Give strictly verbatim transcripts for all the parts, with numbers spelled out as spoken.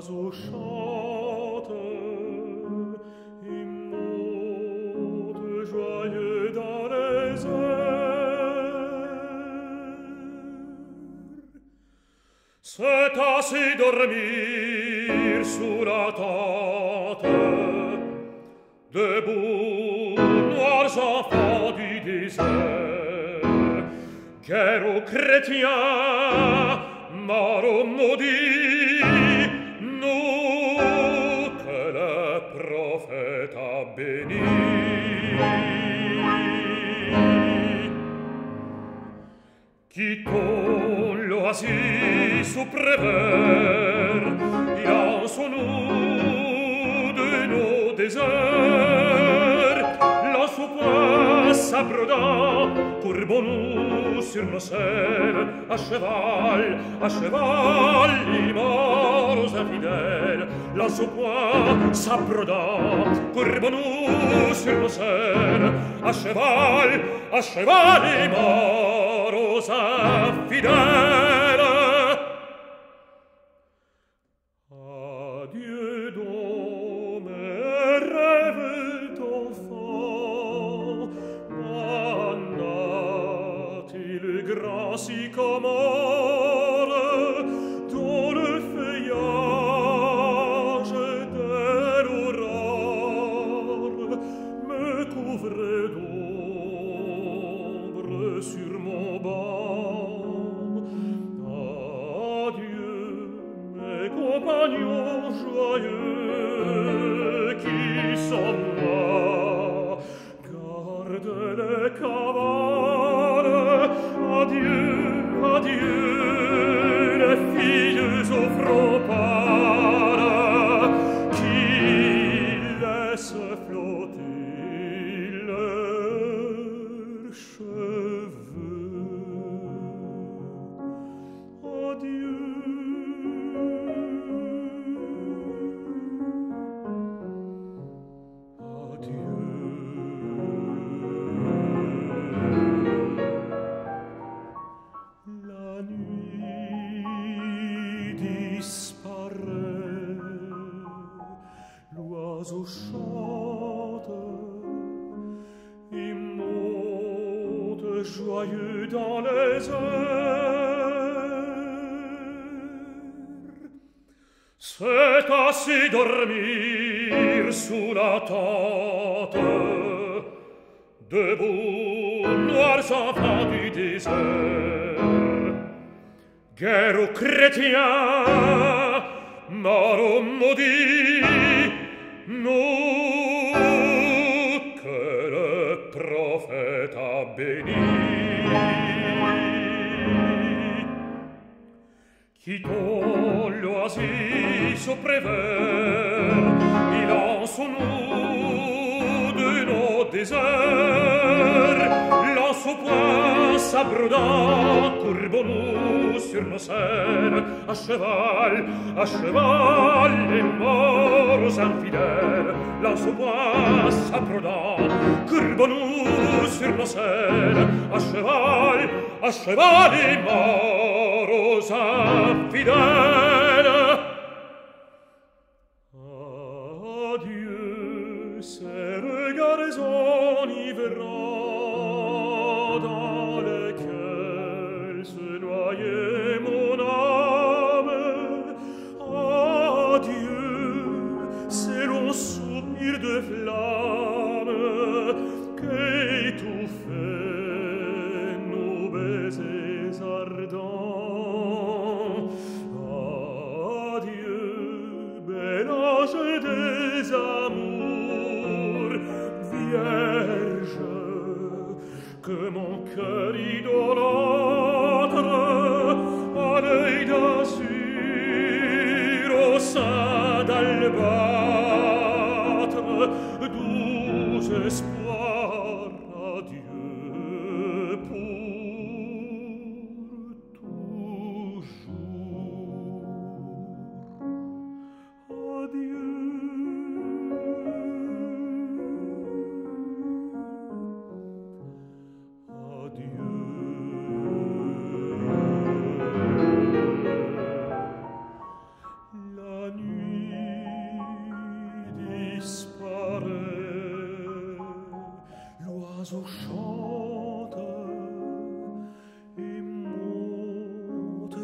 L'oiseau chante, il monte joyeux dans les airs. C'est ainsi dormir sous la tente, debout, noirs enfants du désert. Guerre aux chrétiens, mort aux maudits, nous que le prophète a bénis. Quittons l'oasis sous prévert, lançons-nous de nos déserts. Lançons-nous s'abrodant, courbons-nous sur nos selles, à cheval, à cheval, les morts infidèles. Lançons-nous s'abrodant, courbons-nous sur nos selles, à cheval, à cheval, les morts infidèles. Adieu donc mes rêves d'enfant, m'en a-t-il grand sycomore, dont le feuillage de l'aurore me couvrait d'ombre sur mon banc. Adieu mes compagnons joyeux qui sont là, garde les cavales. Adieu, adieu les filles aux fronts pâles qui laissent flotter leurs cheveux. Adieu. La nuit disparaît, l'oiseau chante, il monte joyeux dans les airs. C'est ainsi dormir sous la tente, debout, noirs enfants du désert. Guerre aux chrétiens, mort aux maudits, nous que le prophète a bénis. Quittons l'oasis au prévert, et lançons-nous de nos déserts. Lançons point s'abrodant, courbons-nous sur nos selles, à cheval, à cheval, les morts infidèles. Lançons point s'abrodant, courbons-nous sur nos selles, à cheval, à cheval, les morts infidèles. Adieu ces regards enivrants dans lesquels se noyait mon âme. Adieu ces longs soupirs de flamme qu'étouffaient nos baisers ardents. Adieu bel ange des amours, vierge, que mon cœur idolâtre, à l'œil d'azur, au sein d'albâtre, doux espoirs, adieu pour toujours.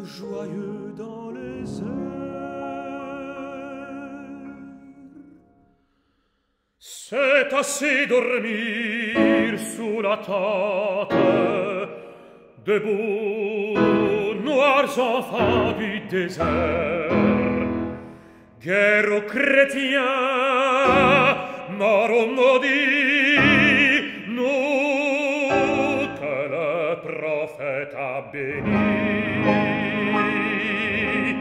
joyeux dans les airs. C'est assez dormir sous la tente, debout, noirs enfants du désert. Guerre aux chrétiens, mort aux maudits, nous que le prophète a bénis.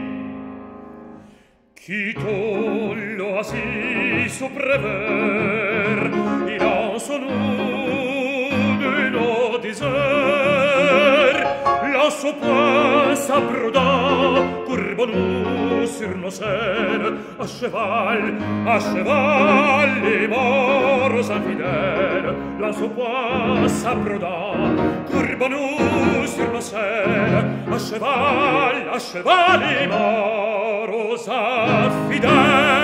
Quittons l'oasis au prévert, il lance-nous de nos déserts, lance au poing sa brodant, courbons-nous sur nos scènes, à cheval, à cheval, les morts infidèles, lance au poing sa brodant, courbons-nous sur nos scènes, à cheval, à cheval, les morts infidèles.